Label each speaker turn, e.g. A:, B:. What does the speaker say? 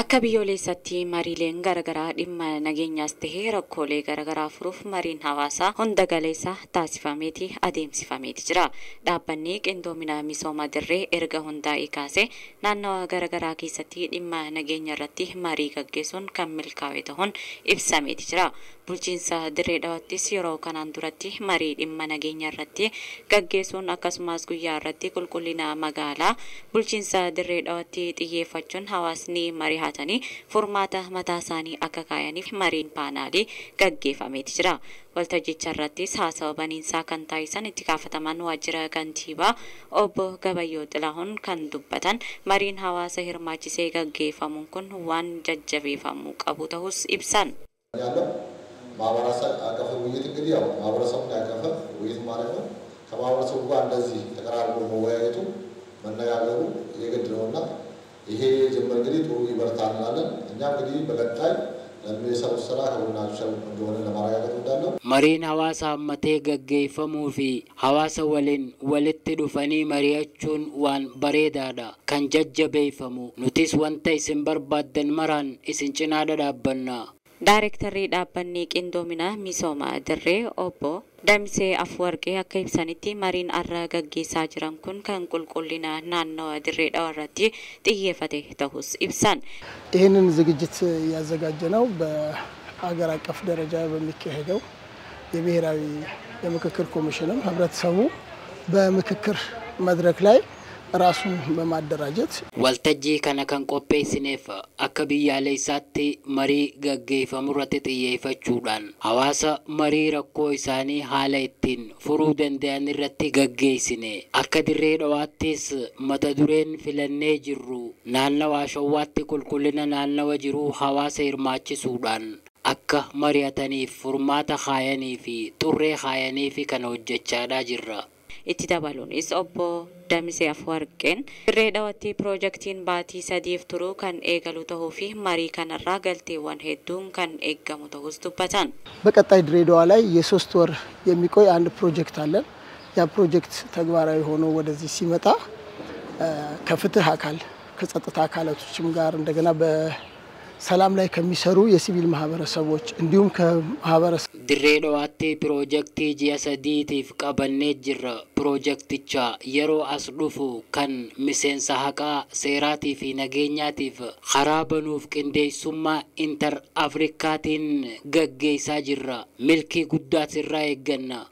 A: Akka biyyoolessatti mariileen garagaraa dhimma nageenyaas tahee rakkoolee garagaraa furuuf mariin hawaasaa hunda galeessa taasifameeti adeemsifameeti jira. Dhaabbanni qindoomina misooma dirree erga hundaa'ee kaasee naannawa garagaraa keessatti dhimma nageenya irratti marii gaggeessuun kan milkaa'e ta'uun ibsameeti jira. Bulchiinsa dirree dhaawattis yeroo kanaan duratti marii dhimma nageenya irratti gaggeessuun akkasumas guyyaa irratti qulqullina magaalaa bulchiinsa dirree dhaawatti xiyyeeffachuun hawaasni marii hatanii furmaata mataa isaanii akka kaayaniif mariin paanaalii gaggeeffameeti jira. Waltajjicha irrattis haasawa baniinsaa kan taasisan itti gaafataman waajjira kantiibaa obbo Gabayyoo Xilahuun kan dubbatan mariin hawaasa hirmaachisee gaggeeffamuun kun waan jajjabeeffamuu qabu ta'us ibsan.
B: ማህበረሰብ አቀፍ ውይይት እንግዲህ ያው ማህበረሰቡን ያቀፈ ውይይት ማለት ነው። ከማህበረሰቡ ጋር እንደዚህ ተቀራርቦ መወያየቱ መነጋገሩ የግድ ነውና ይሄ ጀምር እንግዲህ ጥሩ ይበርታል እንላለን። እኛ እንግዲህ በቀጣይ ለሚሰሩ ስራ ከሁላችሁ እንደሆነ ለማረጋገጥ እንዳለው
C: መሪን ሐዋሳ አመቴ ገገይፈሙፊ ሐዋሳ ወልት ዱፈኒ መሪያቹን ዋን በሬዳዳ ከን ጀጀበይፈሙ ኑቲስ ወንተ ኢስን በርባደን መራን ኢስን ጭና ዳዳበና Directorri dhaabbanni qindoomina misooma dirree obbo Damsee Afwarqee akka ibsanitti mariin arra gaggeessaa jiran kun kan qulqullina naannawa dirree dhawarratti xiyyeeffate ta'us ibsan.
D: ይህንን ዝግጅት ያዘጋጀነው በአገር አቀፍ ደረጃ በሚካሄደው የብሔራዊ የምክክር ኮሚሽንም ህብረተሰቡ በምክክር መድረክ ላይ ራሱን በማደራጀት
C: ወልተጂ ከነከን ቆጴሲኔፍ akka biyyaalessaatti marii gaggeeffamurratti xiyyeeffachuudhaan hawaasa marii rakkoo isaanii haala ittiin furuu danda'an irratti gaggeessine akka dirree dhawaattis mata dureen filannee jirru naannawa shawwaatti qulqullina naannawa jiru hawaasa hirmaachisuudhaan akka mari'ataniif furmaata kaayanii fi xurree kaayanii fi kan hojjechaadhaa jirra. Itti dabaluunis obbo Damsee Afwarqeen dirree dhaawatti piroojeektiin baatii sadiif turuu kan eegalu ta'uu fi marii kanarraa galteewwan hedduun kan eeggamu ta'us dubbatan.
D: በቀጣይ ድሬዳዋ ላይ የ3 ወር የሚቆይ አንድ ፕሮጀክት አለን። ያ ፕሮጀክት ተግባራዊ ሆኖ ወደዚህ ሲመጣ ከፍትህ አካል ከጸጥታ አካላቶችም ጋር እንደገና ሰላም ላይ ከሚሰሩ የሲቪል ማህበረሰቦች እንዲሁም ከማህበረሰብ
C: dirree dhawaatti piroojeektii ji'a sadiitiif qabannee jirra. Piroojeekticha yeroo as dhufu kan miseensa haqaa seeraatii fi nageenyaatiif karaa banuuf qindeessummaa inter afrikaatiin gaggeessaa jirra. Milkii guddaas irraa eegganna.